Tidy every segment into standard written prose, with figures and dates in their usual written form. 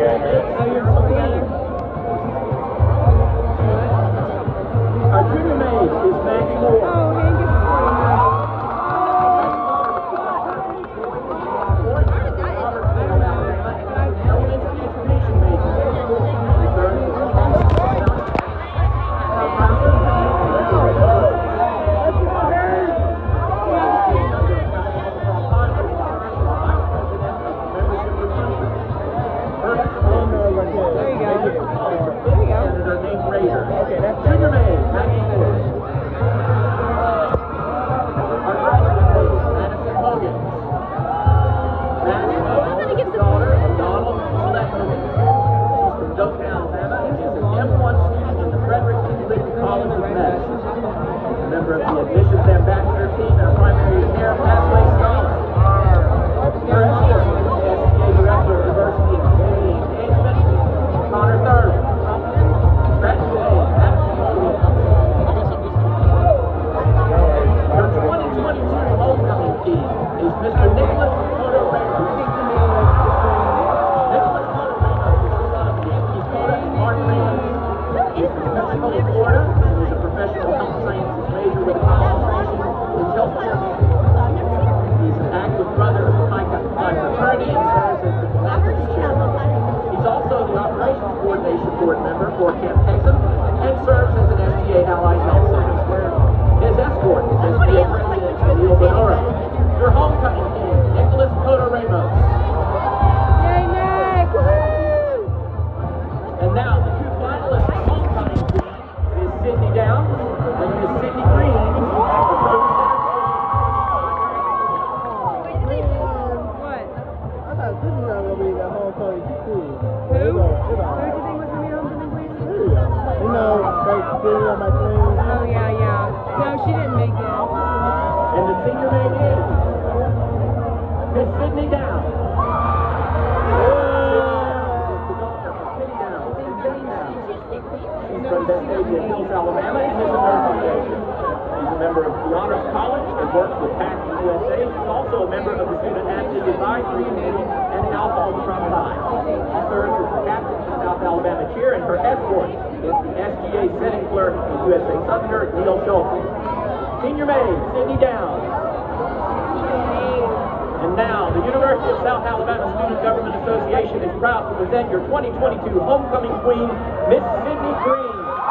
Our junior maid is Maggie Moore. Oh, Hank is sporting that. Member of the admissions ambassador team and a primary care pathway scholar. Her escort, the STA Director of Diversity and Community Engagement, Connor Thurman. Graduate Madison Williams. Her 2022 homecoming team is Mr. Nicholas Cotto Ramos. Nicholas Cotto Ramos is the son of Anthony Cotto and Martin Ramos. He's from Pensacola, Florida, and is a professional health sciences major with a concentration in healthcare management. He's an active brother of Pi fraternity and serves as the philanthropy chairman. He's also the operations coordination board member for Camp Hexham and serves as an STA Allied Health Center. His escort is STA President Neil Benora. Your homecoming team, Nicholas Cotto Ramos. Yay, Nick! Woohoo! And now the two finalists for homecoming team is Sydney Downs and Miss Sydney Green. What? I thought Sydney was going to be the homecoming queen. Who? Who do you think was going to be homecoming queen? You know, they did on my thing. Oh, yeah. No, she didn't make it. And the senior name is Miss Sydney Downs. She's from Vestavia Hills, Alabama, and is a nursing major. She's a member of the Honors College and works with PAC USA. She's also a member of the Student Athlete Advisory Committee and Alpha Omicron Phi. She serves as the captain of the South Alabama Cheer, and her escort is the SGA setting clerk and USA Southerner, Neil Schultz. Senior maid, Sydney Downs. And now, the University of South Alabama Student Government Association is proud to present your 2022 homecoming queen, Miss Sydney Green.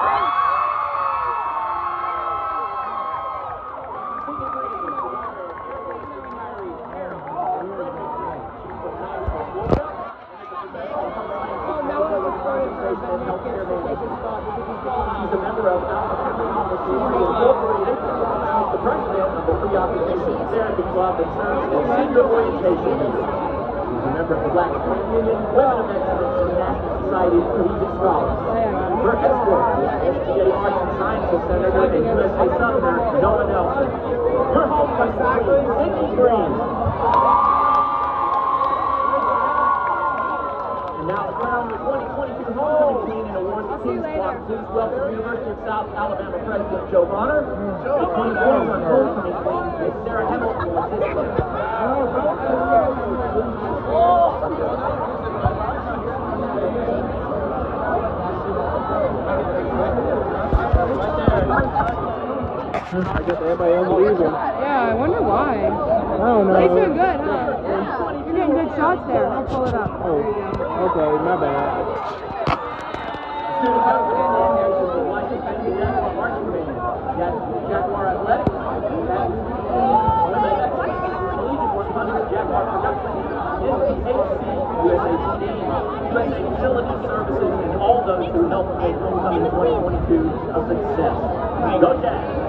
She's a member of Alpha Kappa Alpha Sigma Incorporated. She's the president of the Preoccupation Therapy Club that serves as senior orientation leader. She's a member of the Black Student Union, Women of Excellence, and the National Society of Collegiate Scholars. Her escort is SGA Arts and Sciences Senator and USA Southerner, Noah Nelson. Your homecoming queen, Sydney Green. And now to crown the 2022 homecoming queen and award the King's Block. Please welcome University of South Alabama President Joe Bonner. The 2021 homecoming queen is Sarah Hamilton with this clip. I guess everybody else believes him. Yeah, I wonder why. I don't know. They feel good, huh? You're getting good shots there. I'll pull it up. Oh, There you go. okay, my bad. Student Government Association of Washington Jaguar Marching Band, Jaguar Athletics, Collegiate 100, Jaguar Productions, NPHC, USA PD, USA Facility Services, and all those who helped make homecoming 2022 a success. Go Jags!